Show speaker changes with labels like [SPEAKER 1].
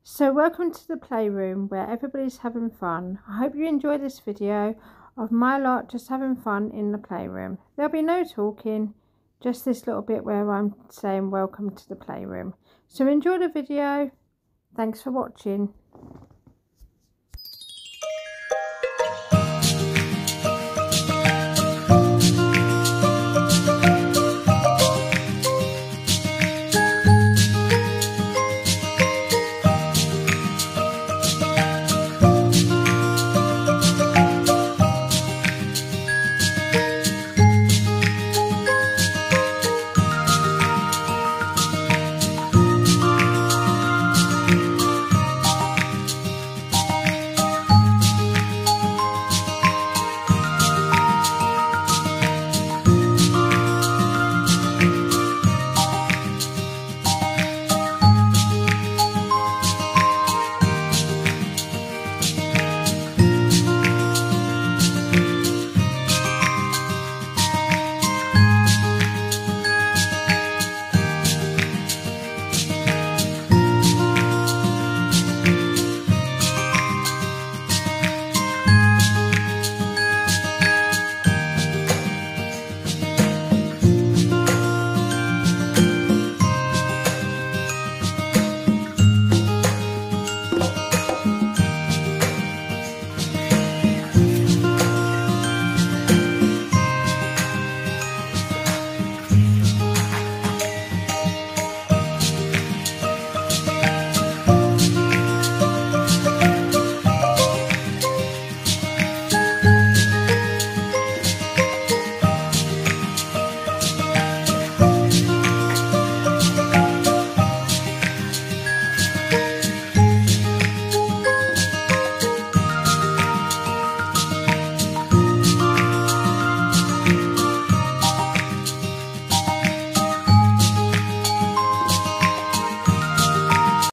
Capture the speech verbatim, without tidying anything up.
[SPEAKER 1] So welcome to the playroom where everybody's having fun. I hope you enjoy this video of my lot just having fun in the playroom. There'll be no talking, just this little bit where I'm saying welcome to the playroom. So enjoy the video. Thanks for watching.